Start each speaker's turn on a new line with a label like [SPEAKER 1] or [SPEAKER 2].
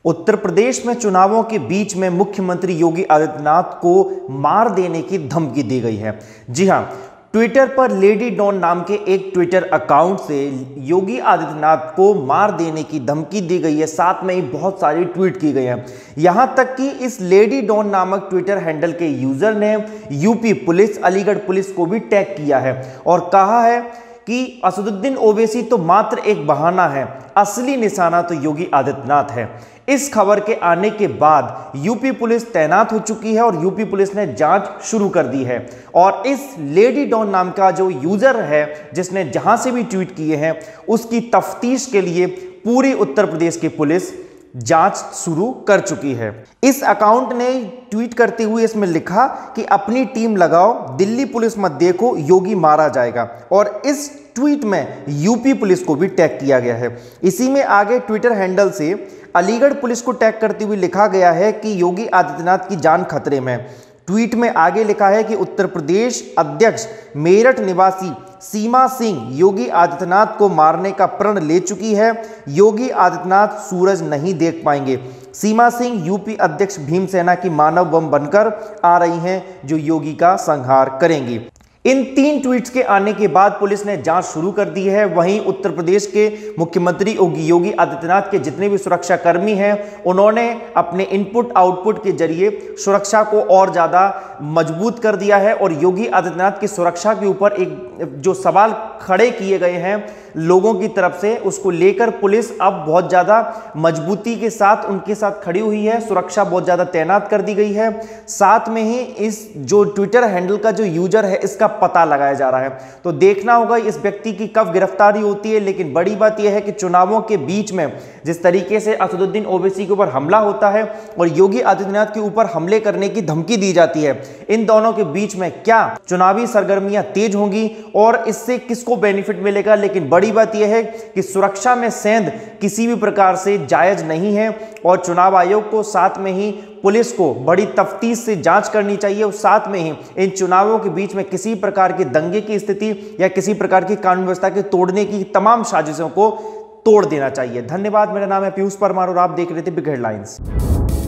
[SPEAKER 1] उत्तर प्रदेश में चुनावों के बीच में मुख्यमंत्री योगी आदित्यनाथ को मार देने की धमकी दी गई है। जी हां, ट्विटर पर लेडी डॉन नाम के एक ट्विटर अकाउंट से योगी आदित्यनाथ को मार देने की धमकी दी गई है। साथ में ही बहुत सारी ट्वीट की गई हैं। यहां तक कि इस लेडी डॉन नामक ट्विटर हैंडल के यूजर ने यूपी पुलिस, अलीगढ़ पुलिस को भी टैग किया है और कहा है कि असदुद्दीन ओवैसी तो मात्र एक बहाना है, असली निशाना तो योगी आदित्यनाथ है। इस खबर के आने के बाद यूपी पुलिस तैनात हो चुकी है और यूपी पुलिस ने जांच शुरू कर दी है और इस लेडी डॉन नाम का जो यूजर है जिसने जहां से भी ट्वीट किए हैं उसकी तफ्तीश के लिए पूरी उत्तर प्रदेश की पुलिस जांच शुरू कर चुकी है। इस अकाउंट ने ट्वीट करते हुए इसमें लिखा कि अपनी टीम लगाओ, दिल्ली पुलिस मत देखो, योगी मारा जाएगा। और इस ट्वीट में यूपी पुलिस को भी टैग किया गया है। इसी में आगे ट्विटर हैंडल से अलीगढ़ पुलिस को टैग करते हुए लिखा गया है कि योगी आदित्यनाथ की जान खतरे में। ट्वीट में आगे लिखा है कि उत्तर प्रदेश अध्यक्ष मेरठ निवासी सीमा सिंह योगी आदित्यनाथ को मारने का प्रण ले चुकी है। योगी आदित्यनाथ सूरज नहीं देख पाएंगे। सीमा सिंह यूपी अध्यक्ष भीमसेना की मानव बम बनकर आ रही हैं जो योगी का संहार करेंगी। इन 3 ट्वीट्स के आने के बाद पुलिस ने जांच शुरू कर दी है। वहीं उत्तर प्रदेश के मुख्यमंत्री योगी आदित्यनाथ के जितने भी सुरक्षा कर्मी हैं उन्होंने अपने इनपुट आउटपुट के जरिए सुरक्षा को और ज़्यादा मजबूत कर दिया है और योगी आदित्यनाथ की सुरक्षा के ऊपर एक जो सवाल खड़े किए गए हैं लोगों की तरफ से, उसको लेकर पुलिस अब बहुत ज़्यादा मजबूती के साथ उनके साथ खड़ी हुई है। सुरक्षा बहुत ज़्यादा तैनात कर दी गई है। साथ में ही इस जो ट्विटर हैंडल का जो यूजर है इसका पता लगाया जा रहा है। तो देखना होगा इस व्यक्ति की कब गिरफ्तारी होती है। लेकिन बड़ी बात यह है कि चुनावों के बीच में जिस तरीके से असदुद्दीन ओवैसी के ऊपर हमला होता है और योगी आदित्यनाथ के ऊपर हमले करने की धमकी दी जाती है, इन दोनों के बीच में क्या चुनावी सरगर्मियां तेज होंगी और इससे किसको बेनिफिट मिलेगा। लेकिन बड़ी बात यह है कि सुरक्षा में सेंध किसी भी प्रकार से जायज नहीं है और चुनाव आयोग को साथ में ही पुलिस को बड़ी तफ्तीश से जांच करनी चाहिए और साथ में ही इन चुनावों के बीच में किसी प्रकार के दंगे की स्थिति या किसी प्रकार की कानून व्यवस्था के तोड़ने की तमाम साजिशों को तोड़ देना चाहिए। धन्यवाद। मेरा नाम है पीयूष परमार और आप देख रहे थे बिग हेडलाइंस।